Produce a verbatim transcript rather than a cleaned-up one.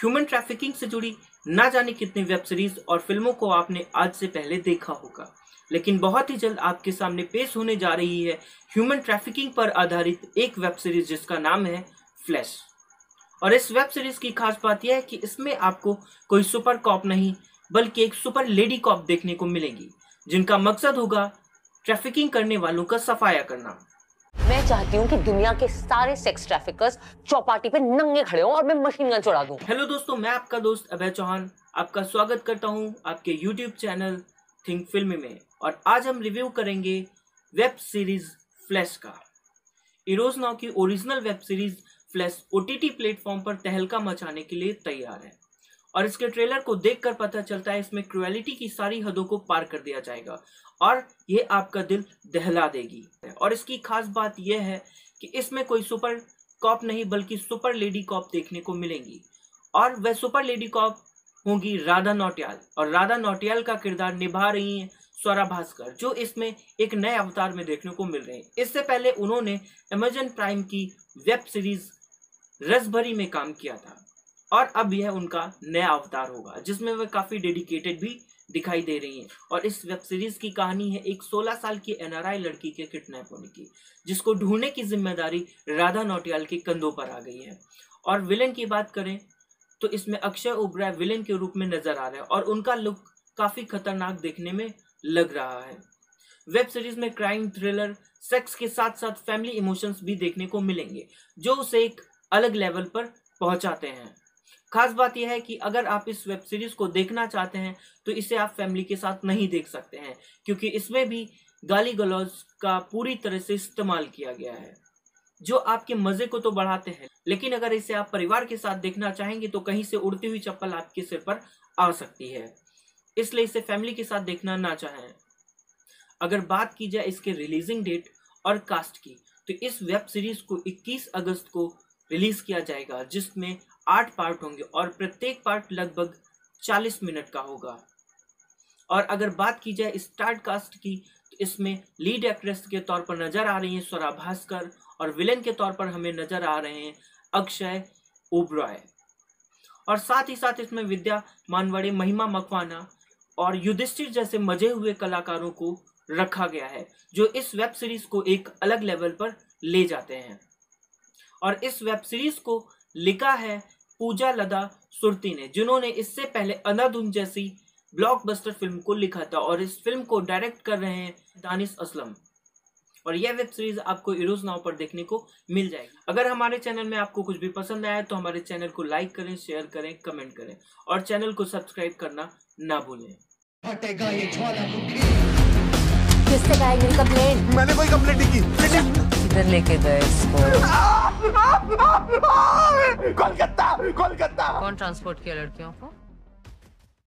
Human trafficking से जुड़ी ना जाने कितनी वेब सीरीज और फिल्मों को आपने आज से पहले देखा होगा, लेकिन बहुत ही जल्द आपके सामने पेश होने जा रही है ह्यूमन ट्रैफिकिंग पर आधारित एक वेब सीरीज जिसका नाम है फ्लैश। और इस वेब सीरीज की खास बात यह है कि इसमें आपको कोई सुपर कॉप नहीं बल्कि एक सुपर लेडी कॉप देखने को मिलेगी, जिनका मकसद होगा ट्रैफिकिंग करने वालों का सफाया करना। मैं चाहती हूँ कि दुनिया के सारे सेक्स ट्रैफिकर्स चौपाटी पे नंगे खड़े हों और मैं मशीन गन चुरा दूं। हेलो दोस्तों, मैं आपका दोस्त अभय चौहान आपका स्वागत करता हूँ आपके यूट्यूब चैनल थिंक फिल्मी में। और आज हम रिव्यू करेंगे वेब सीरीज फ्लैश का। इरोज नाउ की original web series flash OTT platform पर तहलका मचाने के लिए तैयार है और इसके ट्रेलर को देखकर पता चलता है इसमें क्रुएलिटी की सारी हदों को पार कर दिया जाएगा और ये आपका दिल दहला देगी। और इसकी खास बात यह है कि इसमें कोई सुपर कॉप नहीं बल्कि सुपर लेडी कॉप देखने को मिलेंगी और वह सुपर लेडी कॉप होंगी राधा नौटियाल। और राधा नौटियाल का किरदार निभा रही हैं स्वरा भास्कर, जो इसमें एक नए अवतार में देखने को मिल रहे हैं। इससे पहले उन्होंने अमेजन प्राइम की वेब सीरीज रसभरी में काम किया था और अब यह उनका नया अवतार होगा जिसमें वे काफी डेडिकेटेड भी दिखाई दे रही हैं। और इस वेब सीरीज की कहानी है एक सोलह साल की एनआरआई लड़की के किडनैप होने की, जिसको ढूंढने की जिम्मेदारी राधा नौटियाल के कंधों पर आ गई है। और विलेन की बात करें तो इसमें अक्षय ओबराय विलेन के रूप में नजर आ रहे हैं और उनका लुक काफी खतरनाक देखने में लग रहा है। वेब सीरीज में क्राइम, थ्रिलर, सेक्स के साथ साथ फैमिली इमोशंस भी देखने को मिलेंगे जो उसे एक अलग लेवल पर पहुंचाते हैं। खास बात यह है कि अगर आप इस वेब सीरीज को देखना चाहते हैं तो इसे आप फैमिली के साथ नहीं देख सकते हैं, क्योंकि इसमें भी गाली गलौज का पूरी तरह से इस्तेमाल किया गया है जो आपके मजे को तो बढ़ाते हैं, लेकिन अगर इसे आप परिवार के साथ देखना चाहेंगे तो कहीं से उड़ती हुई चप्पल आपके सिर पर आ सकती है, इसलिए इसे फैमिली के साथ देखना ना चाहें। अगर बात की जाए इसके रिलीजिंग डेट और कास्ट की तो इस वेब सीरीज को इक्कीस अगस्त को रिलीज किया जाएगा, जिसमें आठ पार्ट होंगे और प्रत्येक पार्ट लगभग चालीस मिनट का होगा। और अगर बात की जाए स्टार्ट कास्ट की तो इसमें लीड एक्ट्रेस के तौर पर नजर आ रही हैं स्वरा भास्कर और विलेन के तौर पर हमें नजर आ रहे हैं अक्षय ओबराय। और साथ ही साथ इसमें विद्या मानवड़े, महिमा मकवाना और युधिष्ठिर जैसे मजे हुए कलाकारों को रखा गया है जो इस वेब सीरीज को एक अलग लेवल पर ले जाते हैं। और इस वेब सीरीज को लिखा है पूजा लता सुरती ने, जिन्होंने इससे पहले अंधाधुन जैसी ब्लॉकबस्टर फिल्म को लिखा था। और इस फिल्म को डायरेक्ट कर रहे हैं दानिश असलम। और यह वेब सीरीज आपको इरोज नाउ पर देखने को मिल जाएगी। अगर हमारे चैनल में आपको कुछ भी पसंद आया तो हमारे चैनल को लाइक करें, शेयर करें, कमेंट करें और चैनल को सब्सक्राइब करना ना भूलें। हटेगा ये ज्वालामुखी। किससे खाएगी कंप्लेंट? मैंने कोई कंप्लेंट नहीं की। किधर लेके गए इसको? कोलकाता, कोलकाता। कौन ट्रांसपोर्ट किया लड़कियों को?